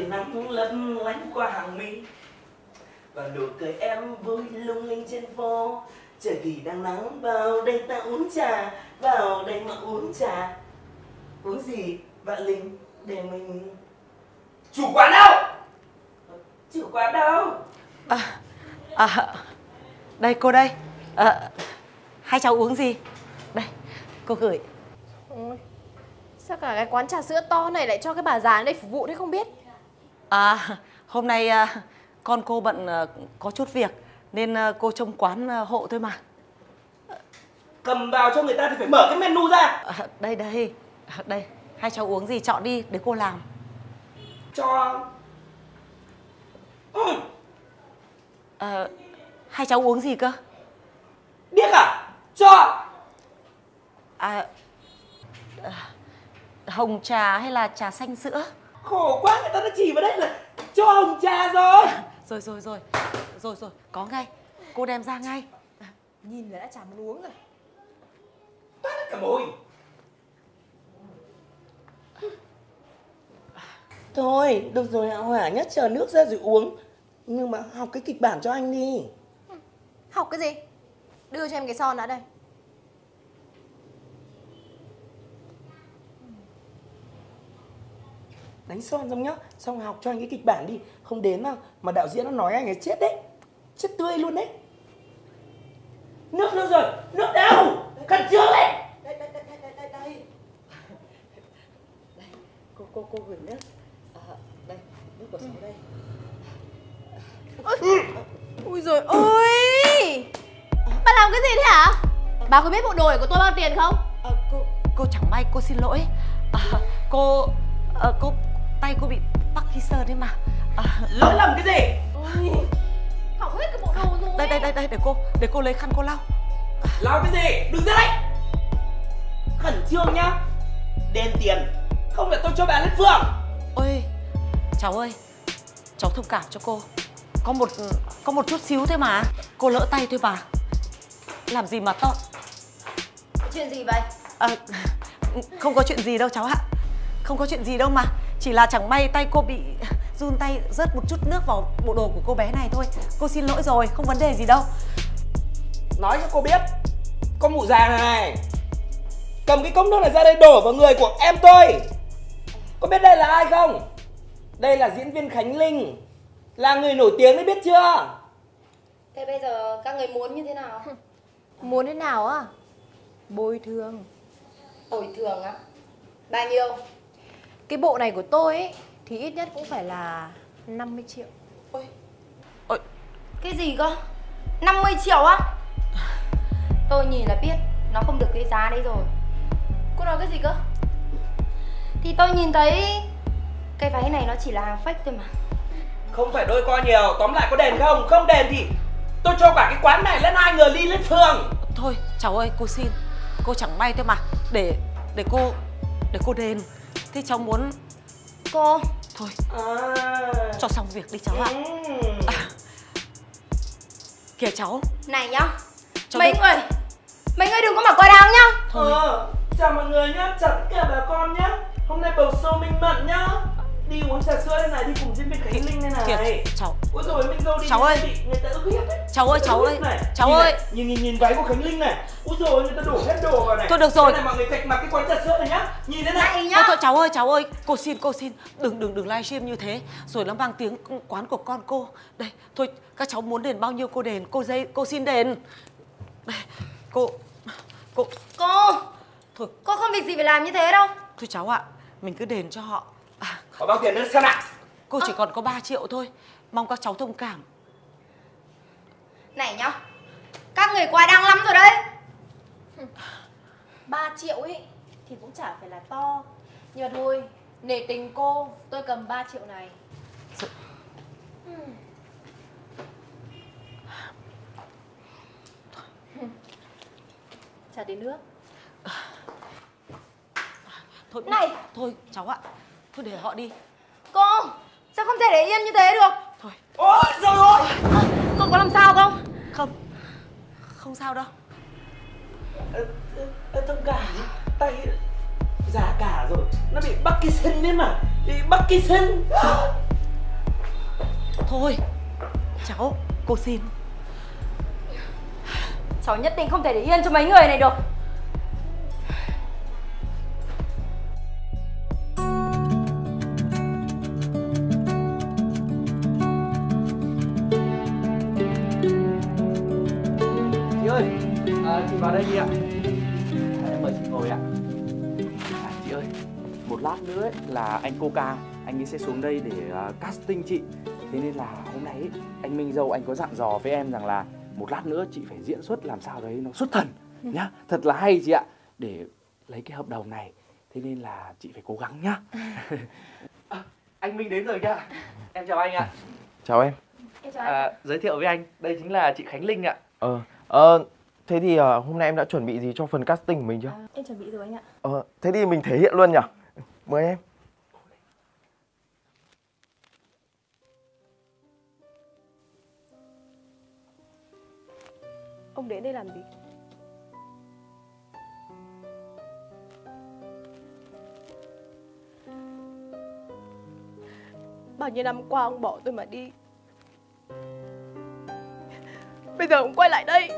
nắng lấp lánh qua hàng mi và nụ cười em vui lung linh trên phố. Trời thì đang nắng, vào đây ta uống trà, vào đây mà uống trà. Uống gì bạn Linh để mình... Chủ quán đâu? Chủ quán đâu? Đây cô đây. Hai cháu uống gì? Đây, cô gửi. Ôi, sao cả cái quán trà sữa to này lại cho cái bà già ở đây phục vụ thế không biết? Hôm nay con cô bận có chút việc nên cô trông quán hộ thôi mà. Cầm vào cho người ta thì phải mở cái menu ra. Đây, hai cháu uống gì chọn đi để cô làm. Cho... Hai cháu uống gì cơ? Biết à? Cho... Hồng trà hay là trà xanh sữa? Khổ quá, người ta đã chỉ vào đây là cho hồng trà rồi. Rồi, có ngay. Cô đem ra ngay. Nhìn là đã chả muốn uống rồi. Toát hết cả mùi. Thôi, được rồi Hạ Hỏa nhá, chờ nước ra rồi uống. Nhưng mà học cái kịch bản cho anh đi. Học cái gì? Đưa cho em cái son đã đây. Đánh son xong nhá, xong học cho anh cái kịch bản đi. Không đến mà đạo diễn nó nói anh ấy chết đấy. Chết tươi luôn đấy. Nước đâu rồi? Nước đâu? Khẩn trương lên. Đây. Cô gửi nước. Đây, nước của cháu đây. Ui giời ơi! Bà làm cái gì thế hả? Bà có biết bộ đồ của tôi bao tiền không? Cô chẳng may, cô xin lỗi. Cô tay cô bị Parkinson đấy mà. Lỗi lầm cái gì? Ôi, hỏng hết cái bộ đồ rồi. Đây để cô lấy khăn cô lau. Lau cái gì? Đừng ra đây. Khẩn trương nhá. Đền tiền, không là tôi cho bà lên phường. Ôi, cháu ơi, cháu thông cảm cho cô. Có một chút xíu thôi mà. Cô lỡ tay thôi mà. Làm gì mà to. Chuyện gì vậy? Không có chuyện gì đâu cháu ạ. Không có chuyện gì đâu mà. Chỉ là chẳng may tay cô bị run tay, rớt một chút nước vào bộ đồ của cô bé này thôi. Cô xin lỗi rồi, không vấn đề gì đâu. Nói cho cô biết, con mụ già này cầm cái cốc nước này ra đây đổ vào người của em tôi. Có biết đây là ai không? Đây là diễn viên Khánh Linh, là người nổi tiếng đấy, biết chưa? Thế bây giờ các người muốn như thế nào? Muốn thế nào á? Bồi thường. Bồi thường á? Bao nhiêu? Cái bộ này của tôi ấy thì ít nhất cũng phải là 50 triệu. Ôi. Cái gì cơ? 50 triệu á? Tôi nhìn là biết nó không được cái giá đấy rồi. Cô nói cái gì cơ? Thì tôi nhìn thấy cái váy này nó chỉ là hàng fake thôi mà. Không phải đôi co nhiều, tóm lại có đền không? Không đền thì tôi cho cả cái quán này lên 2 người ly lên phường. Thôi cháu ơi, cô xin. Cô chẳng may thôi mà. Để cô đền. Thế cháu muốn... Cô. Thôi, cho xong việc đi cháu ạ. Kìa cháu. Này nhá, cháu mấy người đừng có mà quá đáng nhá. Chào mọi người nhá, chào tất cả bà con nhá. Hôm nay bầu show Minh Mận nhá. Đi uống trà sữa đây này, đi cùng diễn viên Khánh Linh đây này. Kìa, cháu. Ôi rồi mình dâu đi. Cháu ơi. Người ta ức hiếp đấy. Cháu ơi, cháu ơi. Nhìn váy của Khánh Linh này. Ôi rồi người ta đổ hết đồ vào này. Thôi được rồi. Đây này mọi người cạch mặt cái quán trà sữa này nhá. Nhìn thế này. Nhá. Thôi cháu ơi, cô xin. Đừng livestream như thế. Rồi nó mang tiếng quán của con cô. Đây, thôi các cháu muốn đền bao nhiêu cô đền, cô xin đền. Đây, cô. Thôi. Cô không việc gì phải làm như thế đâu. Thôi cháu ạ, mình cứ đền cho họ. Có bao tiền nữa xem nào. Cô chỉ còn có 3 triệu thôi. Mong các cháu thông cảm. Này nhá, các người quá đáng lắm rồi đấy. 3 triệu ấy thì cũng chả phải là to. Nhưng mà thôi, nể tình cô, tôi cầm 3 triệu này. Chả tí nước. Thôi, này. Thôi cháu ạ. Thôi để họ đi. Cô, sao không thể để yên như thế được? Thôi. Ôi trời ơi. Cô có làm sao không? Không sao đâu. Thông cảm, tay già cả rồi, nó bị Parkinson đấy mà. Bị Parkinson. Thôi cháu, cô xin. Cháu nhất định không thể để yên cho mấy người này được. Chị ơi, chị vào đây đi ạ. Em mời chị ngồi ạ. Chị ơi, một lát nữa ấy, là anh Coca, anh ấy sẽ xuống đây để casting chị. Thế nên là hôm nay ấy, anh Minh Dâu anh có dặn dò với em rằng là một lát nữa chị phải diễn xuất làm sao đấy nó xuất thần nhá, thật là hay chị ạ, để lấy cái hợp đồng này. Thế nên là chị phải cố gắng nhá. Anh Minh đến rồi kìa. Em chào anh ạ. Chào em. Em chào anh. Giới thiệu với anh, đây chính là chị Khánh Linh ạ. Thế thì hôm nay em đã chuẩn bị gì cho phần casting của mình chưa? Em chuẩn bị rồi anh ạ. Thế thì mình thể hiện luôn nhỉ? Mời em. Ông đến đây làm gì? Bao nhiêu năm qua ông bỏ tôi mà đi. Bây giờ ông quay lại đây.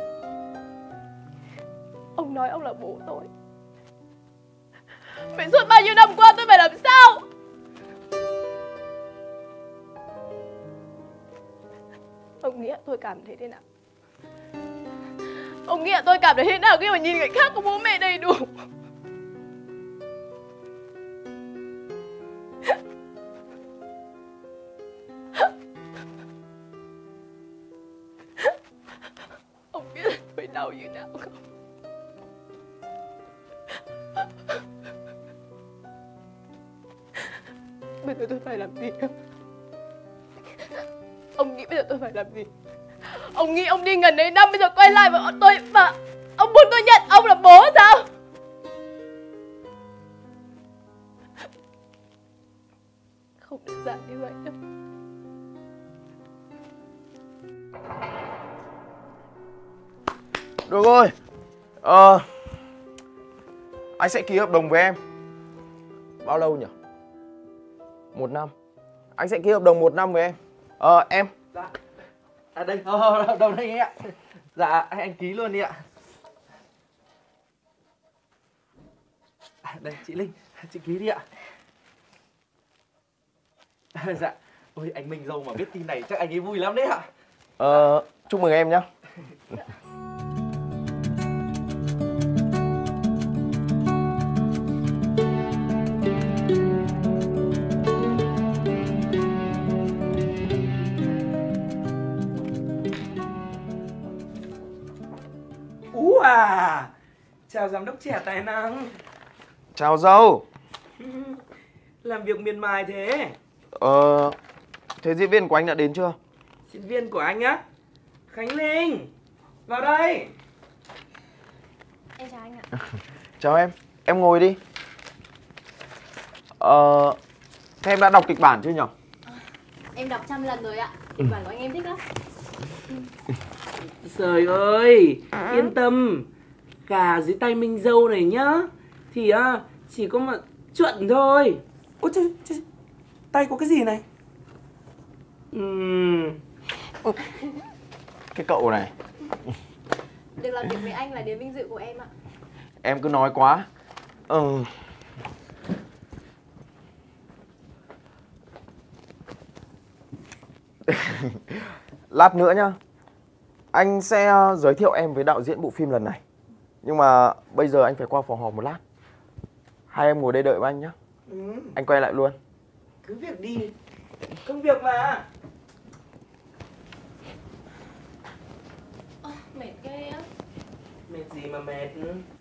Ông nói ông là bố tôi. Vậy suốt bao nhiêu năm qua tôi phải làm sao? Ông nghĩ tôi cảm thấy thế nào? Ông nghĩ tôi cảm thấy thế nào khi mà nhìn người khác có bố mẹ đầy đủ? Ông biết là tôi đau như nào không? Bây giờ tôi phải làm gì không? Ông nghĩ bây giờ tôi phải làm gì? Ông nghĩ ông đi gần đấy năm bây giờ quay lại với tôi và ông muốn tôi nhận ông là bố sao? Không đơn giản như vậy đâu. Được rồi. Anh sẽ ký hợp đồng với em. Bao lâu nhỉ? 1 năm. Anh sẽ ký hợp đồng 1 năm với em. Em. Dạ. Đây, đâu đây anh ạ. Dạ, anh ký luôn đi ạ. Đây, chị Linh, chị ký đi ạ. Dạ. Ôi, anh Minh Dâu mà biết tin này chắc anh ấy vui lắm đấy ạ. Chúc mừng em nhé. Chào giám đốc trẻ tài năng. Chào dâu. Làm việc miệt mài thế. Thế diễn viên của anh đã đến chưa? Diễn viên của anh á? Khánh Linh, vào đây. Em chào anh ạ. Chào em ngồi đi. Thế em đã đọc kịch bản chưa nhỉ? Em đọc 100 lần rồi ạ. Kịch bản của anh em thích lắm. Trời ơi, yên tâm. Gà dưới tay Minh Dâu này nhá thì chỉ có mà chuẩn thôi. Ôi trời, tay có cái gì này? Cái cậu này. Được làm việc với anh là niềm vinh dự của em ạ. Em cứ nói quá. Lát nữa nhá, anh sẽ giới thiệu em với đạo diễn bộ phim lần này. Nhưng mà bây giờ anh phải qua phòng họp một lát. Hai em ngồi đây đợi với anh nhá. Anh quay lại luôn. Cứ việc đi, công việc mà. Mệt ghê á. Mệt gì mà mệt.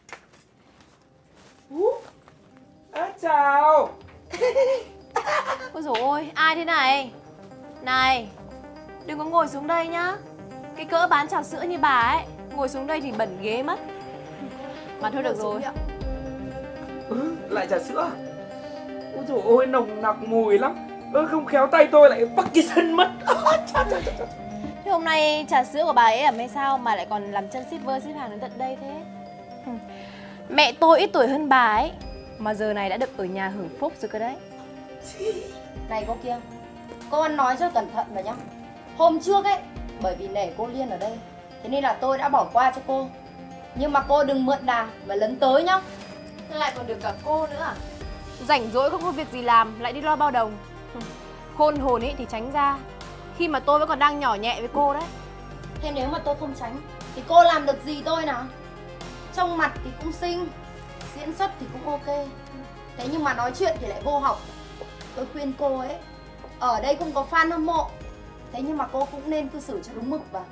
Chào. Ôi dồi ôi, ai thế này? Này, đừng có ngồi xuống đây nhá. Cái cỡ bán trà sữa như bà ấy, ngồi xuống đây thì bẩn ghế mất. Mà thôi được rồi. Lại trà sữa. Ôi dồi ôi, nồng nặc mùi lắm. Không khéo tay tôi lại bắt cái sân mất. Thế hôm nay trà sữa của bà ấy ẩm hay sao mà lại còn làm chân shipper ship hàng đến tận đây thế? Mẹ tôi ít tuổi hơn bà ấy mà giờ này đã được ở nhà hưởng phúc rồi cơ đấy. Này cô kia, cô ăn nói cho cẩn thận vào nhá. Hôm trước ấy, bởi vì nể cô Liên ở đây, thế nên là tôi đã bỏ qua cho cô. Nhưng mà cô đừng mượn đà mà lấn tới nhá. Lại còn được cả cô nữa à? Rảnh rỗi không có việc gì làm lại đi lo bao đồng. Khôn hồn ấy thì tránh ra, khi mà tôi vẫn còn đang nhỏ nhẹ với cô đấy. Thế nếu mà tôi không tránh thì cô làm được gì tôi nào? Trông mặt thì cũng xinh, diễn xuất thì cũng ok, thế nhưng mà nói chuyện thì lại vô học. Tôi khuyên cô ấy, ở đây không có fan hâm mộ, thế nhưng mà cô cũng nên cư xử cho đúng mực vào.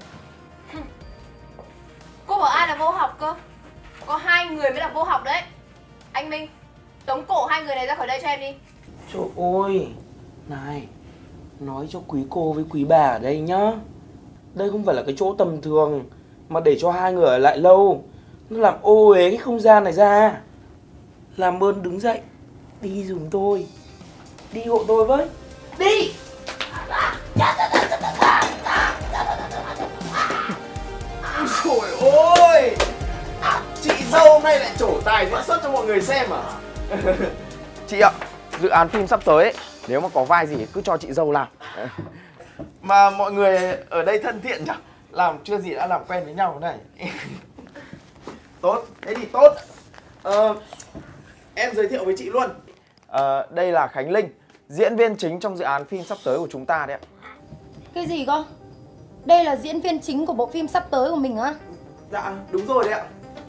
Cô bảo ai là vô học cơ? Có 2 người mới là vô học đấy. Anh Minh, tống cổ 2 người này ra khỏi đây cho em đi. Trời ơi, này, nói cho quý cô với quý bà ở đây nhá. Đây không phải là cái chỗ tầm thường mà để cho 2 người ở lại lâu. Nó làm ô uế cái không gian này ra. Làm ơn đứng dậy, đi giùm tôi. Đi hộ tôi với. Đi! Trời ơi, chị dâu hôm nay lại trổ tài diễn xuất cho mọi người xem à? Chị ạ, dự án phim sắp tới ấy, nếu mà có vai gì cứ cho chị dâu làm. Mà mọi người ở đây thân thiện nhỉ? Làm chưa gì đã làm quen với nhau thế này. Tốt, thế thì tốt. Em giới thiệu với chị luôn. Đây là Khánh Linh, diễn viên chính trong dự án phim sắp tới của chúng ta đấy ạ. Cái gì cơ? Đây là diễn viên chính của bộ phim sắp tới của mình á? Dạ, đúng rồi đấy ạ.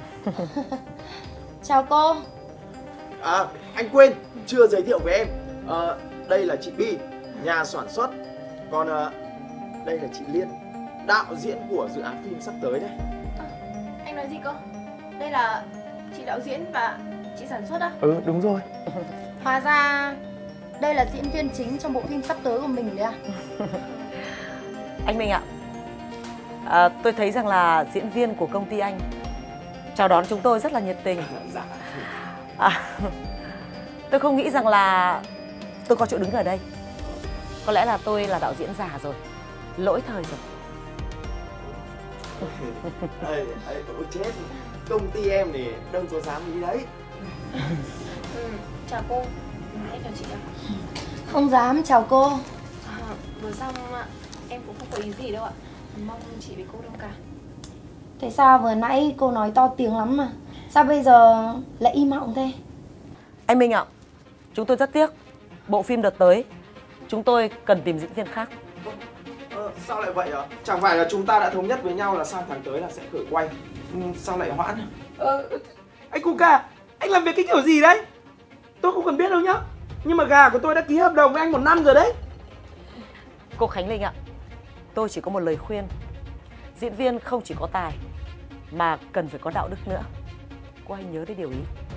Chào cô. À, anh quên, chưa giới thiệu với em. Đây là chị Bi, nhà sản xuất. Còn đây là chị Liên, đạo diễn của dự án phim sắp tới đấy. Anh nói gì cơ? Đây là chị đạo diễn và chị sản xuất á? Ừ, đúng rồi. Hóa ra đây là diễn viên chính trong bộ phim sắp tới của mình đấy à? Anh Minh ạ, tôi thấy rằng là diễn viên của công ty anh chào đón chúng tôi rất là nhiệt tình. Dạ. Tôi không nghĩ rằng là tôi có chỗ đứng ở đây. Có lẽ là tôi là đạo diễn già rồi, lỗi thời rồi. Ôi chết, công ty em thì đâu có dám ý đấy. Chào cô. Em chào chị ạ. Không dám, chào cô. Vừa xong ạ, em cũng không có ý gì đâu ạ. Mong chị với cô thông cảm. Thế sao vừa nãy cô nói to tiếng lắm mà sao bây giờ lại im lặng thế? Anh Minh ạ, chúng tôi rất tiếc. Bộ phim đợt tới chúng tôi cần tìm diễn viên khác. Sao lại vậy ạ? Chẳng phải là chúng ta đã thống nhất với nhau là sang tháng tới là sẽ khởi quay. Sao lại hoãn? Anh Cuca, anh làm việc cái kiểu gì đấy? Tôi không cần biết đâu nhá. Nhưng mà gà của tôi đã ký hợp đồng với anh 1 năm rồi đấy. Cô Khánh Linh ạ, tôi chỉ có một lời khuyên. Diễn viên không chỉ có tài mà cần phải có đạo đức nữa. Cô hãy nhớ đến điều ý.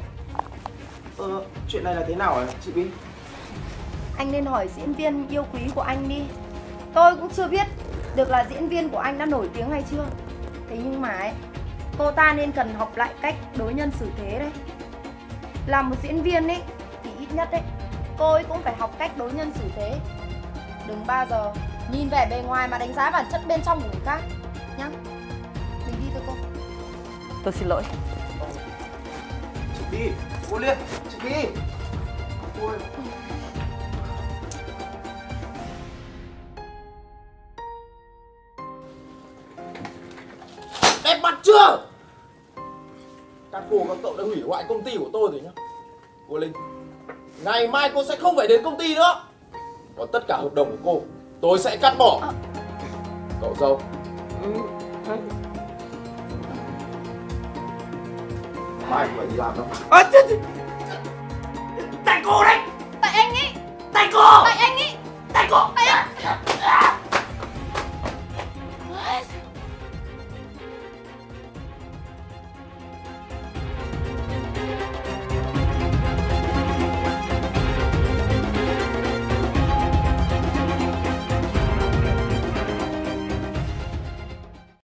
Chuyện này là thế nào hả chị Bi? Anh nên hỏi diễn viên yêu quý của anh đi. Tôi cũng chưa biết được là diễn viên của anh đã nổi tiếng hay chưa. Thế nhưng mà ấy, cô ta nên cần học lại cách đối nhân xử thế đấy. Là một diễn viên ấy thì ít nhất ấy cô ấy cũng phải học cách đối nhân xử thế. Đừng bao giờ nhìn vẻ bề ngoài mà đánh giá bản chất bên trong của người khác nhá. Mình đi thôi cô. Tôi xin lỗi. Chị Bi, cô Liên, chị Bi. Ôi. Đẹp mặt chưa? Các cô các cậu đã hủy hoại công ty của tôi rồi nhá. Cô Linh, ngày mai cô sẽ không phải đến công ty nữa. Còn tất cả hợp đồng của cô tôi sẽ cắt bỏ. Cậu dâu, mai phải đi làm đâu. Tại cô đấy.